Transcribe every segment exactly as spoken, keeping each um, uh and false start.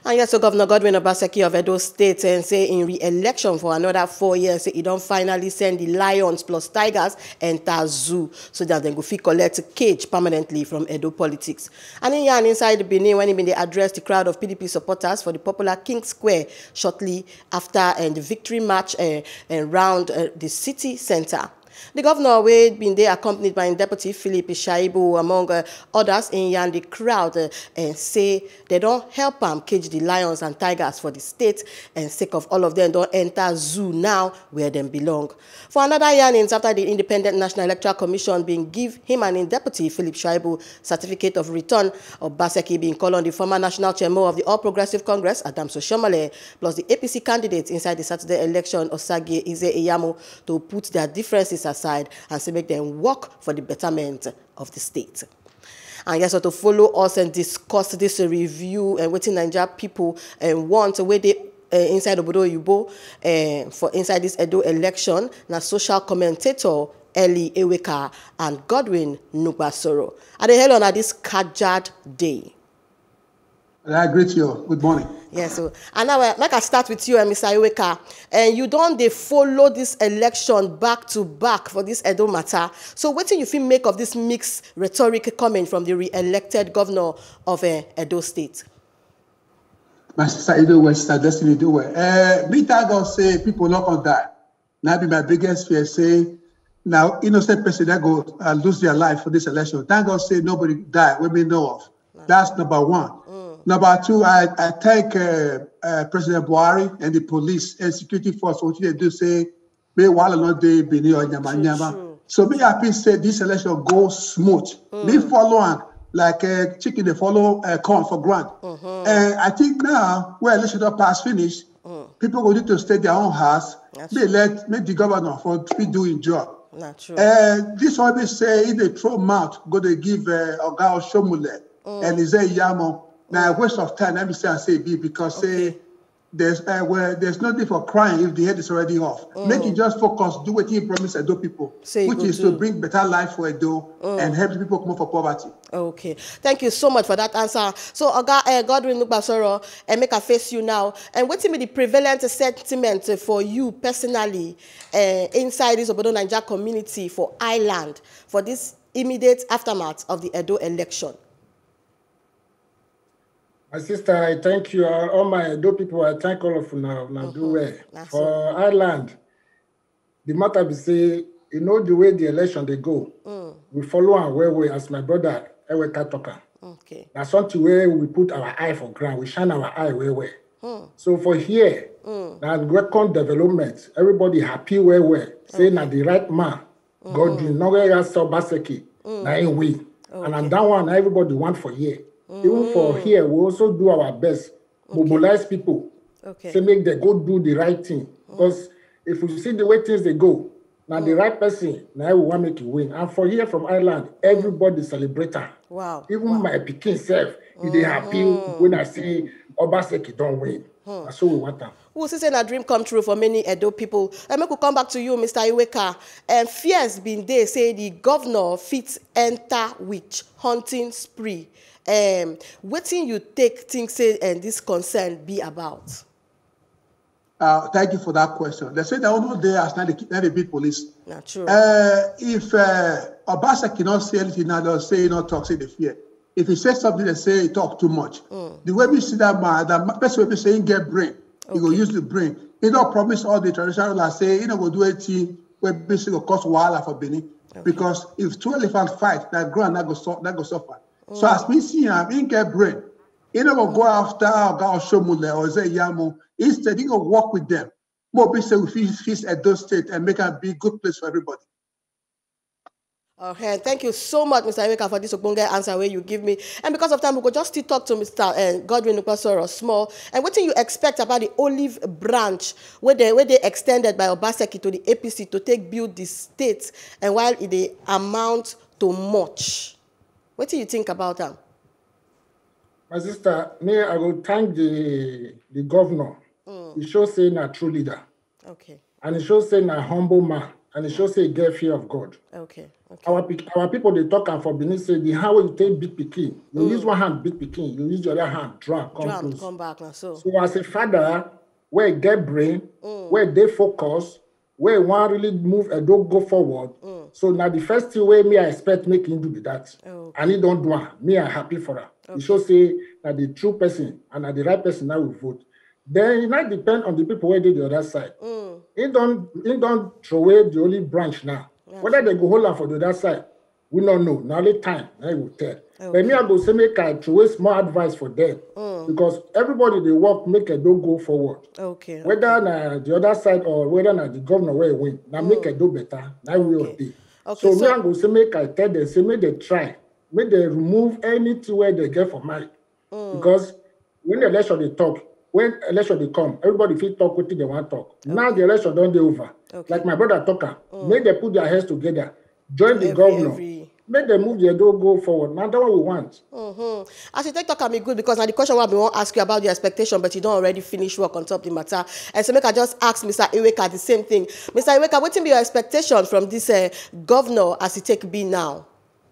And yes, so Governor Godwin Obaseki of Edo State and say in re-election for another four years, say he don't finally send the lions plus tigers enter zoo so that they go fit collect cage permanently from Edo politics. And in Yan inside the Benin, when he been they address the crowd of P D P supporters for the popular King Square shortly after uh, the victory match uh, around uh, the city center. The governor had been there accompanied by Deputy Philip Shaibu, among uh, others, in Yan the crowd uh, and say they don't help them cage the lions and tigers for the state, and sake of all of them don't enter zoo now where them belong. For another yearnings after the Independent National Electoral Commission being give him and Deputy Philip Shaibu certificate of return, Obaseki being called on the former national chairman of the All Progressive Congress, Adams Oshiomhole, plus the A P C candidates inside the Saturday election, Osagie Ize Iyamu, to put their differences aside and say make them work for the betterment of the state. And yes, so to follow us and discuss this review and what Nigeria people uh, want, where they uh, inside Obodo Oyibo uh, for inside this Edo election, na social commentator Eli Eweka and Godwin Nugbasoro. And they held on at this Kajad Day. I greet you. Good morning. Yes, so and now uh, like I start with you, uh, Mister Eweka, and you don't they follow this election back to back for this Edo matter. So what do you feel make of this mixed rhetoric coming from the re-elected governor of uh, Edo State? My sister, you do well, sister Destiny, do well. Uh, me thank God say people not gonna die. Now be my biggest fear. Say now innocent person that go uh, lose their life for this election. Thank God say nobody die. We may know of. That's number one. Mm. Number two, I, I thank uh, uh, President Buhari and the police and security force what they do say, me while not they be near Nyama Nyama. So me happy say this election goes smooth. Mm. Me follow on like uh, chicken they follow uh, corn for grant. Mm-hmm. And I think now where election pass finish, mm. people go need to stay their own house. That's they true. Let make the governor for be doing job. Not true. Uh, this one they say if they throw mouth, go they give uh, Oga Oshiomhole mm. and Ize Iyamu. Now, a waste of time, let me say and say B, because okay. say there's uh, where there's nothing for crying if the head is already off. Mm. Make it just focus, do what you promise Edo people, say which is do. to bring better life for Edo mm. and help people come out of poverty. Okay, thank you so much for that answer. So, Oga uh, Godwin Nugbasoro, and uh, make a face you now. And what will be the prevalent sentiment uh, for you personally uh, inside this Obodo Naija community for Island for this immediate aftermath of the Edo election? My sister, I thank you. All my Edo people, I thank all of you now. Now mm-hmm. do well. That's For it. Ireland, the matter be say, you know the way the election they go. Mm. We follow and where we, as my brother Eweka talker. Okay. That's something where we put our eye for ground. We shine our eye where we. Mm. So for here, mm. that welcome development. Everybody happy where we. Say okay. na the right man. Mm-hmm. Godwin, nowhere else Obaseki. Mm. Na him win. Okay. And that one, everybody want for here. Mm. Even for here, we also do our best, okay. mobilize people, okay. to make them go do the right thing. Mm. Because if we see the way things they go, now mm. the right person, now we want to make you win. And for here from Ireland, everybody celebrate her. Wow. Even wow. my Pekin self, mm. they happy when I see Obaseki don't win. Hmm. That's what we want them. We'll see a dream come true for many Edo people. And we could come back to you, Mister Eweka. And fears been there, say the governor fits enter witch hunting spree. Um, what thing you take things say and this concern be about? Uh, thank you for that question. They say that all day as not the beat police. Not true. Uh, if uh, Obaseki cannot say anything now, they'll say not talk, say the fear. If he says something, they say he talk too much. Mm. The way we see that man, that person will be saying get brain. Okay. He will use the brain. He don't promise all the traditional like say, he don't go do anything where basically will cost wahala for Benin. Okay. Because if two elephants fight, that ground that go, so, that go suffer. Mm. So as we see him, he get brain. He don't go, go after Oga Oshiomhole or Ize Iyamu. Instead, he go work with them. More be say we fix Edo State and make it a big good place for everybody. Okay, thank you so much, Mister Eweka, for this ogbonge answer where you give me. And because of time, we go just to talk to Mister Uh, Godwin Nugbasoro small. And what do you expect about the olive branch where they where they extended by Obaseki to the A P C to take build the state, and while it they amount to much? What do you think about that? My sister, me, I will thank the the governor. Mm. He shows saying a true leader. Okay. And he shows saying a humble man. and it shows say get fear of God. Okay. Okay. Our our people they talk and for Benin say the how you take beat pikin. You mm. use one hand beat pikin, you use the other hand draw come Drum, close. come back now. So. So as a father, where get brain, mm. where they focus, where one really move and don't go forward. Mm. So now the first thing where me I expect making do be that. Okay. And he don't do it. Me I happy for her. Okay. It should say that the true person and that the right person now will vote. Then it might depend on the people where they the other side. Mm. He don't he don't throw away the only branch now. Yeah, whether sure. they go hold on for the other side, we don't know. Now only time, I will tell. Okay. But me I go say make I throw away small advice for them. Mm. Because everybody they work make a do go forward. Okay. Whether okay. na the other side or whether na the governor where win, now mm. make a do better. Now we will be. Okay, so, so me I go say make I tell them, say make they try, make they remove anything where they get for money. Mm. Because when the election they talk, when election they come, everybody feel talk what they want to talk. Okay. Now the election don't be over. Okay. Like my brother talker, mm. make they put their heads together, join the every, governor, every... make them move their door, go forward. Now that's what we want. Mm-hmm. As you take talk can be good because now the question what we want to ask you about your expectation, but you don't already finish work on top of the matter. And so make I just ask Mister Iweka the same thing. Mister Iweka, what will be your expectation from this uh, governor as he take be now?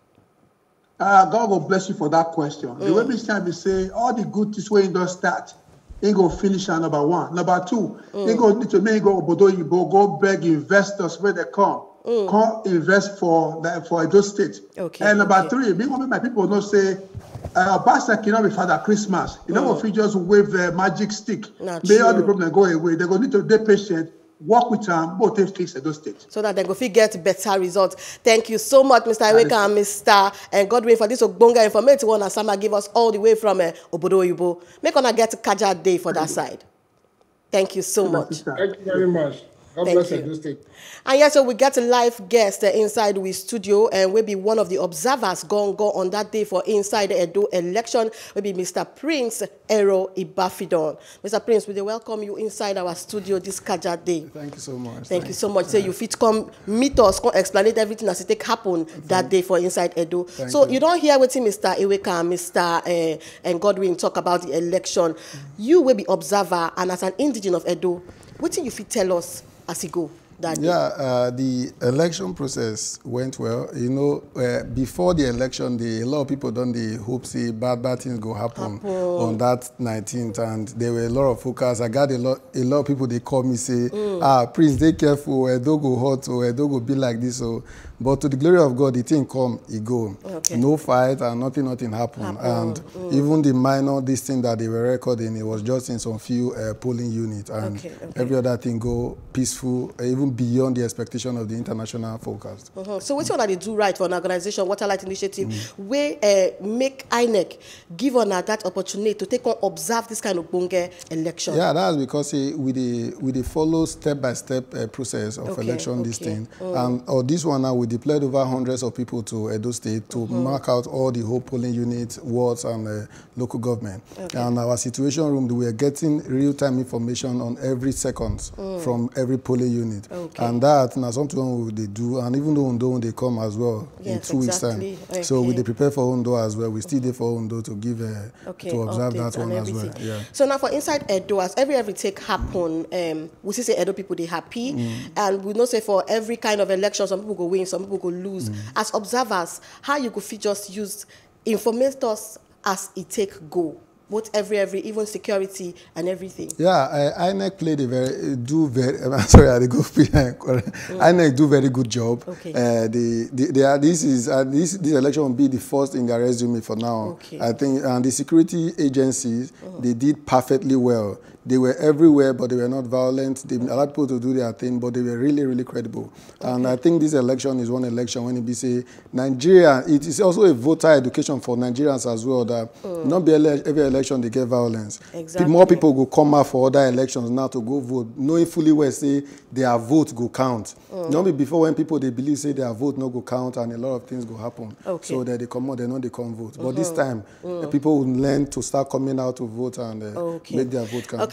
Uh, God will bless you for that question. Mm. The way we stand, we say all the good things where you don't start. He go finish on number one. Number two, mm. he go need to make go Obodo Oyibo, go beg investors where they come, mm. come invest for the, for Edo State. Okay. And number okay. three, me want my people know say, uh, Pastor cannot be Father Christmas. You mm. know, if you just wave the magic stick, may all the problem go away. They go need to be patient. Work with them, both take fix Edo State. So that they go get better results. Thank you so much, Mister Iweka and Mister And Godwin for this Ogbonga informative one. Sama give us all the way from uh, Obodo Oyibo. Make on a get Kaja Day for that side. Thank you so much. Thank you very much. God bless Edo State. And yes, so we get a live guest uh, inside we studio, and will be one of the observers going go on that day for inside the Edo election. Will be Mister Prince Ero Ibafidon. Mister Prince, we welcome you inside our studio this Kaja Day. Thank you so much. Thank Thanks. you so much. So yeah. you fit come meet us, come explain everything as it take happen Thank that day for inside Edo. Thank so you. you don't hear what Mister Iweka and Mister Uh, and Godwin talk about the election. Mm. You will be observer, and as an indigene of Edo, what do you fit tell us as he go? That yeah, uh, the election process went well. You know, uh, before the election, the, a lot of people done the hope say bad, bad things go happen, happen on that nineteenth, and there were a lot of focus. I got a lot, a lot of people they call me say, mm. ah, Prince, they careful, Edo go hot, or Edo go be like this, so. But to the glory of God, the thing come, it go. Okay. No fight and nothing, nothing happen. happen. And mm. even the minor, this thing that they were recording, it was just in some few uh, polling units. And okay, okay. every other thing go peaceful, uh, even beyond the expectation of the international forecast. Uh-huh. So what's what they do right for an organization, Waterlight Initiative, mm. where uh, make I N E C give on that opportunity to take on, observe this kind of bonge election? Yeah, that's because uh, we the we the follow step-by-step uh, process of okay, election okay. this thing. Mm. And or this one now, we deployed over hundreds of people to Edo State to mm-hmm. mark out all the whole polling units, wards, and uh, local government. Okay. And our situation room, we are getting real-time information on every second mm. from every polling unit. Okay. And that now something they do, and even though Ondo they come as well yes, in two exactly. weeks time. Okay. So we they prepare for Ondo as well. We still there for Ondo to give uh, okay. to observe Updates that one as well. Yeah. So now for inside Edo, as every every take happen, um, we see say Edo people they happy, mm. and we know say for every kind of election, some people go win, some people go lose. Mm. As observers, how you could fit just use informate us as it take go, both every every even security and everything. Yeah, uh, I N E C played a very do very. I'm sorry, I go mm. I N E C do very good job. Okay. Uh, the, the, they are, this is uh, this this election will be the first in their resume for now. Okay. I think, and the security agencies mm. they did perfectly well. They were everywhere, but they were not violent. They allowed people to do their thing, but they were really, really credible. Okay. And I think this election is one election when it be say Nigeria. It is also a voter education for Nigerians as well. That mm. not be ele every election they get violence. Exactly. The more people go come out for other elections now to go vote, knowing fully well say their vote go count. Mm. Not be before when people they believe say their vote no go count and a lot of things go happen. Okay. So that they come out, they know they come vote. Mm-hmm. But this time, mm. the people will learn to start coming out to vote and uh, okay. make their vote count. Okay.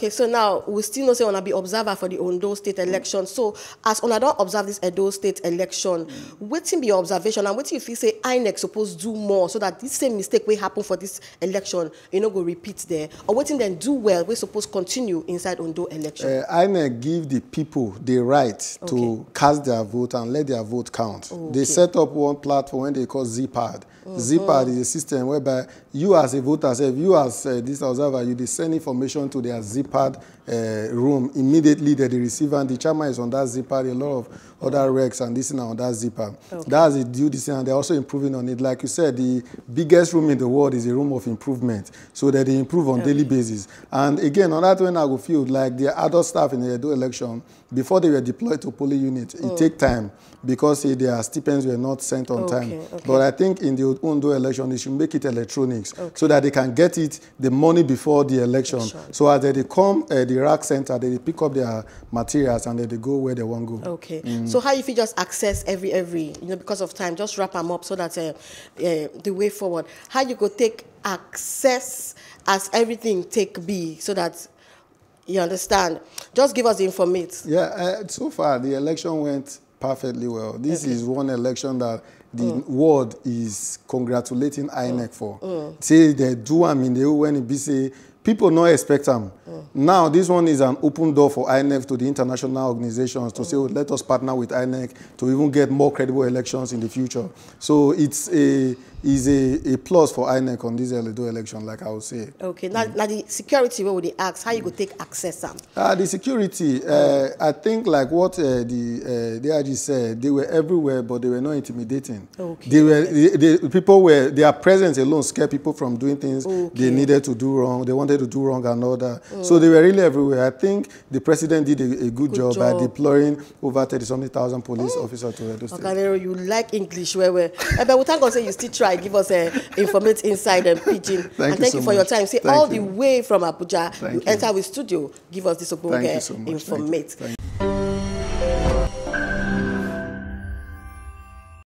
Okay, so now we still know say wanna be observer for the Ondo State election. So as una don't observe this Edo State election, wetin be your observation and wetin you feel say I N E C supposed do more so that this same mistake will happen for this election, you know, go repeat there, or wetin then do well we supposed continue inside Ondo election? Uh, I N E C give the people the right okay. to cast their vote and let their vote count. Okay. They set up one platform when they call ZPAD. Mm-hmm. ZPAD is a system whereby you as a voter, if you as uh, this observer, you they send information to their ZPAD uh, room immediately that they receive, and the chairman is on that ZPAD, a lot of other recs and this and on that ZPAD. Okay. That's the due this and they're also improving on it. Like you said, the biggest room in the world is a room of improvement, so that they improve on okay. daily basis. And again, on that one I will feel like the adult staff in the Edo election, before they were deployed to polling units, it mm. take time because say, their stipends were not sent on okay, time. Okay. But I think in the Ondo election, they should make it electronics okay. so that they can get it the money before the election. Sure. So as they come uh, the rack center, they pick up their materials and then they go where they want to go. Okay. Mm. So how if you just access every every you know because of time, just wrap them up so that uh, uh, the way forward. How you go take access as everything take be so that. You understand? Just give us the information. Yeah, uh, so far the election went perfectly well. This okay. is one election that the mm. world is congratulating I N E C mm. for. Mm. Say they do I mean they when it be say people not expect them. Mm. Now this one is an open door for I N E C to the international organizations to mm. say, oh, let us partner with I N E C to even get more credible elections in the future. So it's a is a, a plus for I N E C on this Edo election, like I would say. Okay, now, mm. now the security, what would they ask? How you go take access them? Uh, the security, uh, I think like what uh, the uh, D I G said, they were everywhere, but they were not intimidating. Okay. They were, the, the people were, their presence alone scared people from doing things okay. they needed to do wrong, they wanted to do wrong and all that. Mm. So they were really everywhere. I think the president did a, a good, good job, job by deploying over thirty-something thousand police mm. officers to Edo State. Okay, you like English, where we but we thank God say you still try. Give us a uh, informate inside and pidgin. Thank and you thank so you for much. Your time. See, thank all you. The way from Abuja, thank you, you enter with studio. Give us this open so informate.